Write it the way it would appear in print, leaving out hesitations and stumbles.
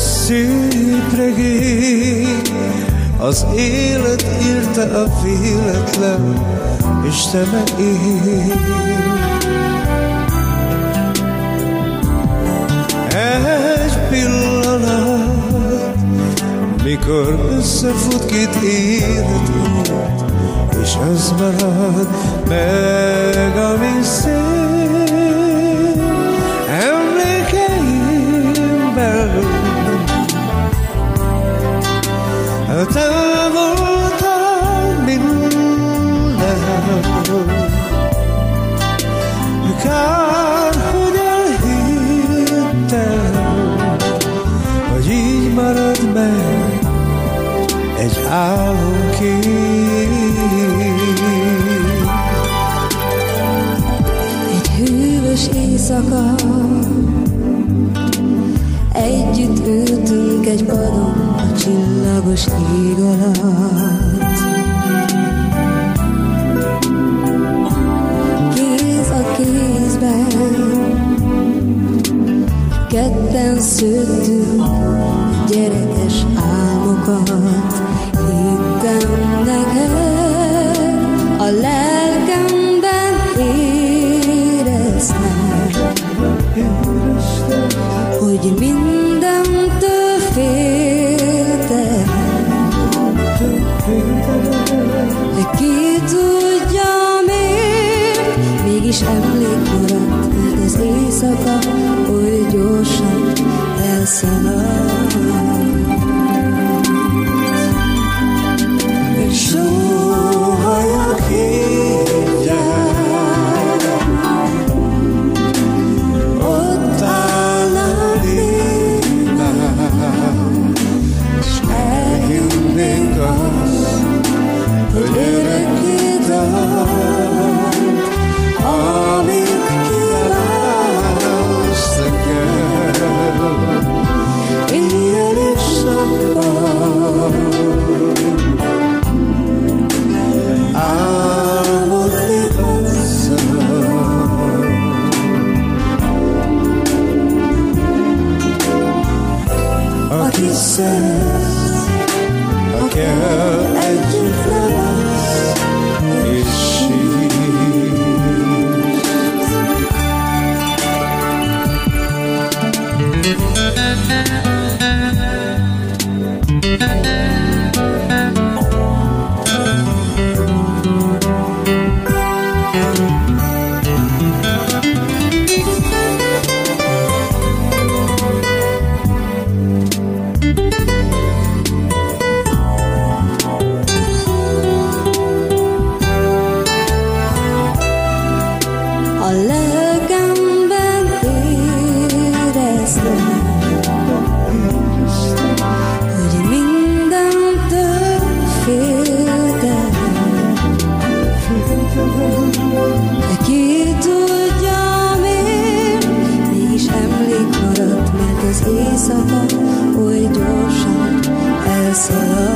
szép regény, az élet írta a véletlen, és te meg én. Egy pillanat, mikor összefut két életút, és az marad meg, ami szép emlékeimben. Te voltál minden, kár, hogy elhittem, hogy így marad meg egy álomkép. Egy hűvös éjszaka, együtt ültünk egy padon a csillagos ég alatt. Kéz a kézben, ketten szőttünk gyerekes álmokat. Hittem neked, a lelkemben éreztem, hogy mindentől féltem. De ki tudja miért, mégis emlék maradt, mert az éjszaka oly gyorsan elszaladt. És sóhajak hívják, ott állnak innen, és elhinnénk azt, hogy örökké tart, amit kívánsz nekem, éjjel és nappal. Álmodni azzal, aki szeret, ha kell együtt lesz és sír. A lelkemben éreztem, hogy mindentől féltem. De ki tudja miért, mégis emlék maradt, mert az éjszaka oly gyorsan elszaladt.